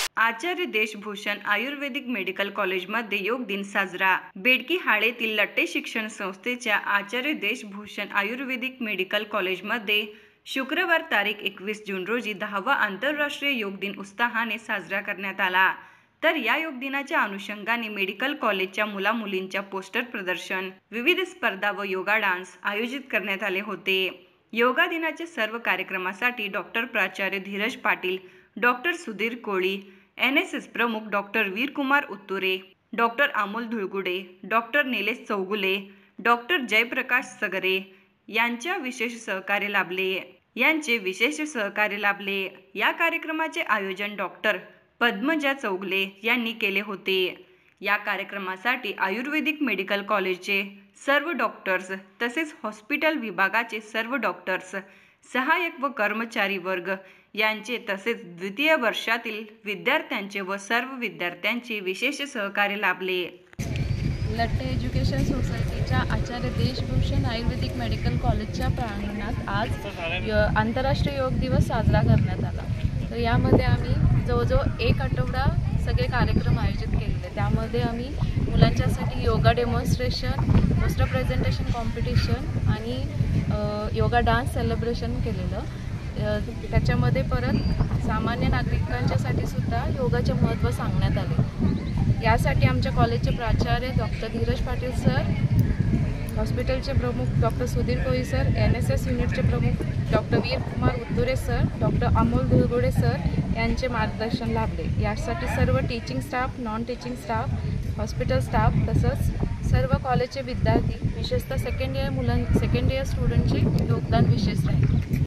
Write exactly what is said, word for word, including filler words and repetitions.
आचार्य देशभूषण आयुर्वेदिक medical कॉलेजमध्ये योग दिन साजरा। बेडकी हाळेतील लट्टे शिक्षण संस्थेच्या आचार्य देशभूषण आयुर्वेदिक मेडिकल कॉलेजमध्ये शुक्रवार तारीख एकवीस जून रोजी दहावा आंतरराष्ट्रीय योग दिन उत्साहाने साजरा करण्यात आला। तर या योग दिनाच्या अनुषंगाने मेडिकल कॉलेजच्या मुलामुलींच्या पोस्टर प्रदर्शन, विविध स्पर्धा व योगा डान्स आयोजित करण्यात आले होते। योगा दिनाच्या सर्व कार्यक्रमासाठी डॉक्टर प्राचार्य Dhiraj Patil, doctor Sudhir Koli, N S S प्रमुख doctor Virkumar Uttare, doctor Amol Dhulgude, doctor Nilesh Chougule, doctor Jayprakash Sagare यांच्या विशेष सहकार्य लाभले यांचे विशेष सहकार्य लाभले। या कार्यक्रमाचे आयोजन डॉक्टर पद्मजा चौगले यांनी केले होते। या कार्यक्रमासाठी आयुर्वेदिक मेडिकल कॉलेजचे सर्व डॉक्टर्स तसेच हॉस्पिटल विभागाचे सर्व डॉक्टर्स, सहाय्यक व कर्मचारी वर्ग यांचे तसेच द्वितीय वर्षातील विद्यार्थ्यांचे व सर्व विद्यार्थ्यांचे विशेष सहकार्य लाभले। लट्टे एज्युकेशन सोसायटीच्या आचार्य देशभूषण आयुर्वेदिक मेडिकल कॉलेजच्या प्रांगणात आज आंतरराष्ट्रीय योग दिवस साजरा करण्यात आला। तर यामध्ये आम्ही जवळजवळ एक आठवडा सगळे कार्यक्रम आयोजित केलेले। त्यामध्ये आम्ही मुलांच्यासाठी yoga demonstration, poster presentation competition आणि योगा डान्स सेलिब्रेशन केलेलं। त्याच्यामध्ये परत सामान्य नागरिकांच्यासाठी सुद्धा योगाचे महत्त्व सांगण्यात आले। यासाठी आमच्या कॉलेजचे प्राचार्य डॉक्टर धीरज पाटील सर, हॉस्पिटलचे प्रमुख doctor Sudhir Koli sir, N S S युनिटचे प्रमुख doctor Virkumar Uttare sir, doctor Amol Dhulgude sir यांचे मार्गदर्शन लाभले। यासाठी सर्व teaching staff, non teaching staff, hospital staff तसंच सर्व कॉलेजचे विद्यार्थी, विशेषतः सेकंड इयर मुलां सेकंड इयर स्टुडंटचे योगदान विशेष राहील।